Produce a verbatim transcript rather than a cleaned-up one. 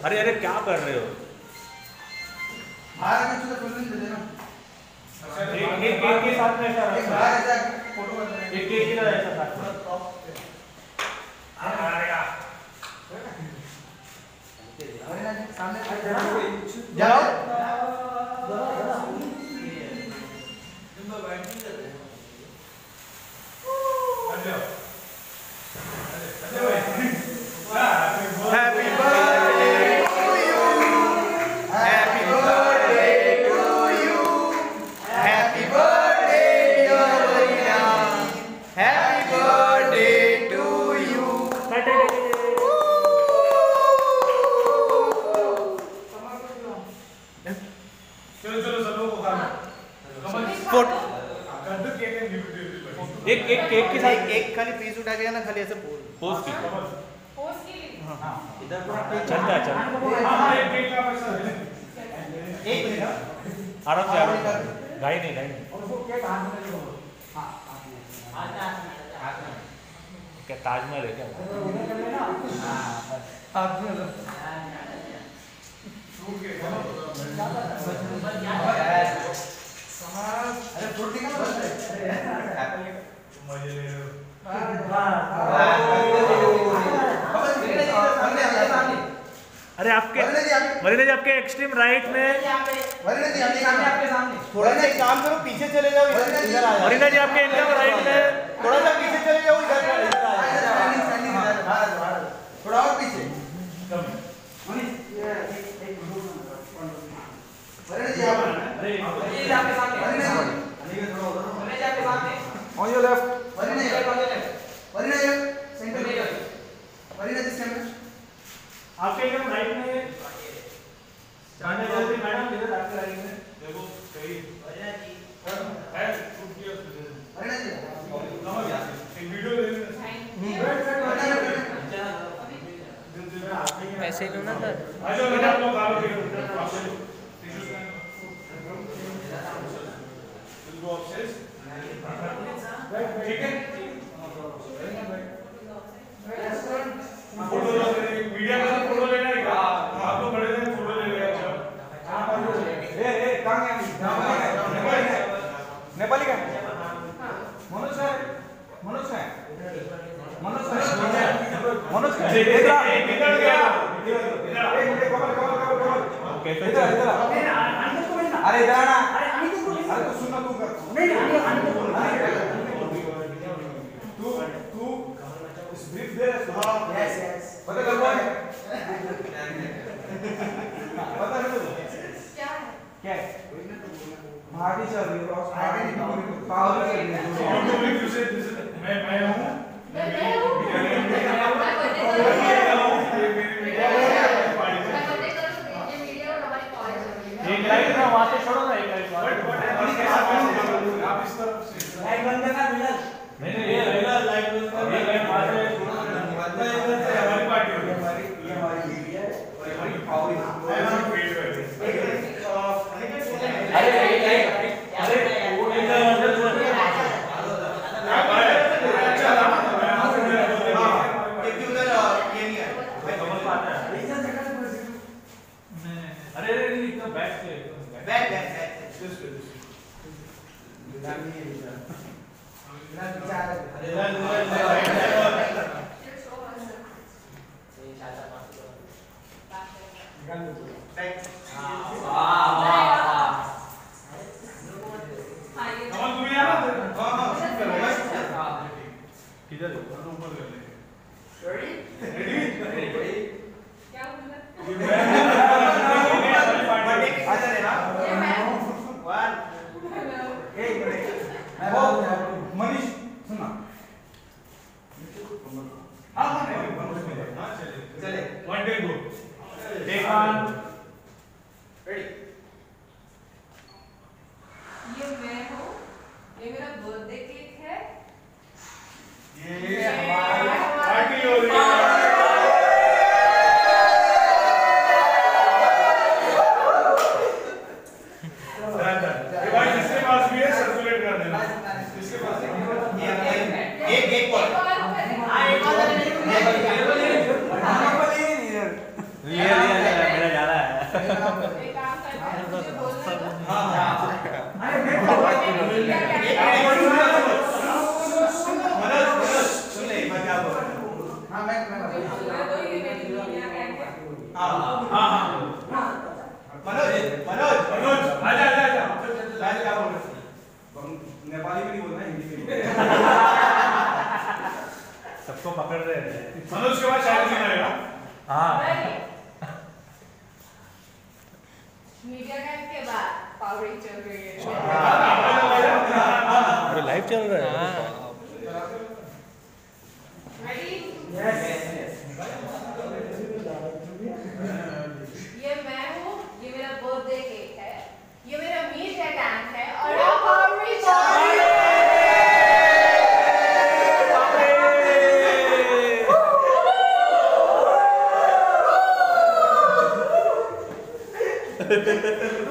अरे अरे क्या कर रहे हो? एक एक एक के साथ में ऐसा रखना, एक एक के साथ ऐसा रखना। सामने जाओ। Happy birthday to you. Happy birthday to you. Happy birthday dear Rina. Happy birthday to you. चलो चलो सब लोग को खाना। फोटो एक एक केक के साथ एक एक खाली पीस उठा के ना खाली ऐसे पोज पोस्ट की पोस्ट की हां इधर पूरा चलता है चल हाँ एक केक का पैसा है। एक मिनट आराम से आराम से गाई नहीं गाई नहीं और उसको केक हाथ में ले लो। हां हाथ में क्या ताजमहल है क्या? हां हाथ में लो फ्रूट केक अरे फ्रूट दिखा ना बस मजे ले लो। अरे आपके वरीना जी आपके एक्सट्रीम राइट में वरीना जी आपके सामने आपके सामने थोड़ा सा एक काम करो पीछे चले जाओ इधर इधर आ जाओ वरीना जी आपके एकदम राइट में थोड़ा सा पीछे चले जाओ इधर इधर आ जाओ थोड़ा और पीछे मनीष वरीना जी आप अरे ये आपके सामने वरीना जी थोड़ा उधर वरीना जी आपके सामने on your left Varina ji on your left Varina ji centre में वरीना जी सेंटर आपके एकदम राइट में जाने जल्दी मैडम इधर आपके राइट में देखो सही वरीना जी है फ्रूट केक। वरीना जी एक वीडियो ले लेना। पैसे लो ना सर। आ जाओ बेटा आप लोग खा लो केक। Go upstairs. ठीक है। फोटो लो मीडिया का फोटो लेना है क्या? आप लोग बड़े हैं फोटो ले लेगा अच्छा। ए ए कहां गया नेपाली का Manoj sir Manoj sir Manoj sir Manoj sir इधर निकल गया। इधर कमल कमल कमल कमल कैसे इधर इधर अरे इधर आना अरे तू सुनना तू कर नहीं नहीं तू तू इस ब्रीफ दे हां यस यस पता कर कौन पता है तुझे क्या है? क्या है भाभी चल रही है क्रॉस भाभी पावर चल रही है मैं मैं हूं मैं मैं हूँ। मैं बर्थडे करूँ ये मीडिया और हमारी कॉलेज हो रही है। एक लाइट ना वहां से छोड़ो ना एक लाइट आप इस तरफ से लाइट बंद करना बिलाल नहीं नहीं ये रहेगा लाइट बंद कर ये लाइट वहां से हमारी पार्टी होगी। हमारी ये हमारी बीवी है और हमारी पावर अरे अरे अरे वो इधर अंदर अरे अरे एकदम बैक से back back back this way this Bilal नहीं है बिलाल बिलाल बेचारा अरे बैक कमल तू भी आ ना। हां हां किधर ऊपर कर ले। रेडी रेडी क्या बोला? आजा रे हां ये मैं हूँ। One hello. एक मिनट वो मनीष सुनना हां हां हां चले चले one take go take one ready ये मैं हूँ। ये मेरा बर्थडे केक है। ये हमारी पार्टी हो रही है। ये भाई जिसके पास भी है सर्कुलेट कर देना। इसके पास है एक एक एक और और हां एक और नहीं रियल रियल हाँ हाँ हाँ मनोज मनोज मनोज आजा आजा आजा लाइन क्या बोल रहे थे नेपाली में नहीं बोलना हिंदी में सबको पकड़ रहे हैं मनोज के बाद शायद नहीं आएगा हाँ मीडिया कैंप के बाद पावरिंग चल रही है अरे लाइव चल रहा है रेडी यस ये मैं हूँ ये मेरा बर्थडे केक है ये मेरा मीडिया कैंप है और आप पावरिंग चल रही है